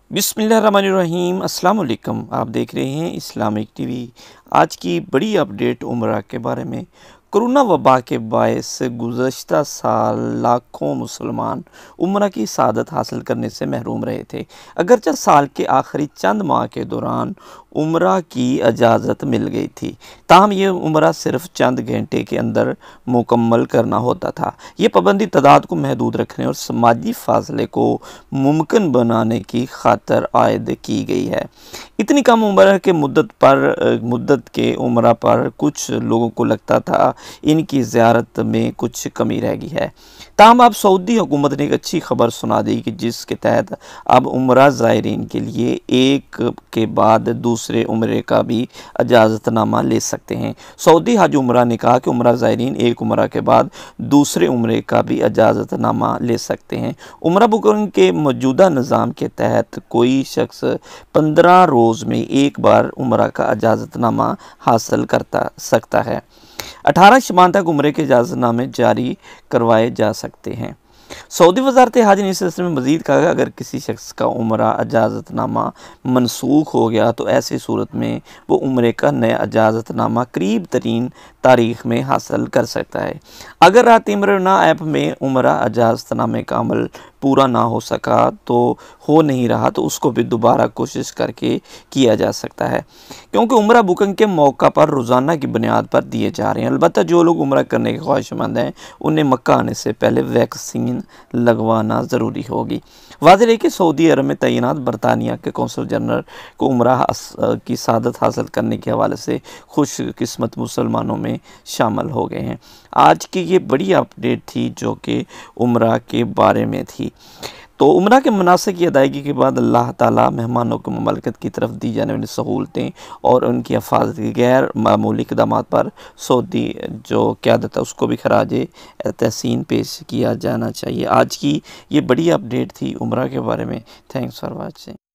बिस्मिल्लाहिर्रहमानिर्रहीम अस्सलाम वालेकुम। आप देख रहे हैं इस्लामिक टीवी। आज की बड़ी अपडेट उम्रह के बारे में। कोरोना वबा के बायस गुज़श्ता साल लाखों मुसलमान उम्रह की सआदत हासिल करने से महरूम रहे थे। अगरचे साल के आखिरी चंद माह के दौरान उम्रह की इजाज़त मिल गई थी, ताहम ये उम्रह सिर्फ चंद घंटे के अंदर मुकम्मल करना होता था। ये पाबंदी तादाद को महदूद रखने और समाजी फासले को मुमकिन बनाने की खातिर आयद की गई है। इतनी कम उम्र के मुद्दत के उम्रा पर कुछ लोगों को लगता था इनकी ज़ियारत में कुछ कमी रह गई है। ताहम अब सऊदी हुकूमत ने एक अच्छी खबर सुना दी कि जिसके तहत अब उम्रा ज़ायरीन के लिए एक के बाद दूसरे उम्रे का भी इजाज़तनामा ले सकते हैं। सऊदी हज उम्रा ने कहा कि उम्रा ज़ायरीन एक उम्रा के बाद दूसरे उम्रे का भी इजाज़तनामा ले सकते हैं। उम्रा बुकिंग के मौजूदा निज़ाम के तहत कोई शख्स 15 रोज़ में एक बार उम्रा का इजाज़तनामा हासिल करता सकता है। 18 शबान तक उम्रे के इजाज़तनामे जारी करवाए जा सकते हैं। सऊदी वज़ारत हज ने इस सिलसिले में मज़ीद कहा कि अगर किसी शख्स का उम्रा इजाज़तनामा मनसूख हो गया तो ऐसी सूरत में वो उम्रे का नया इजाज़तनामा करीब तरीन तारीख़ में हासिल कर सकता है। अगर रात इमरना ऐप में उम्रा इजाज़तनामे का अमल पूरा ना हो सका तो हो नहीं रहा तो उसको भी दोबारा कोशिश करके किया जा सकता है, क्योंकि उम्रा बुकिंग के मौका पर रोज़ाना की बुनियाद पर दिए जा रहे हैं। अलबत्ता जो लोग उम्रा करने के ख्वाहिशमंद हैं उन्हें मक्का आने से पहले वैक्सीन लगवाना ज़रूरी होगी। वाज़ेह है कि सऊदी अरब में तैनात बरतानिया के कौंसल जनरल को उम्रा की सआदत हासिल करने के हवाले से खुशकिस्मत मुसलमानों में शामिल हो गए हैं। आज की ये बड़ी अपडेट थी जो कि उम्रा के बारे में थी। तो उम्रा के मनासिक की अदायगी के बाद अल्लाह ताला मेहमानों को ममलकत की तरफ दी जाने वाली सहूलतें और उनकी हिफाजत की गैर मामूली इक़दामात पर सऊदी जो क़यादत है उसको भी खराज तहसीन पेश किया जाना चाहिए। आज की ये बड़ी अपडेट थी उम्रा के बारे में। Thanks for watching.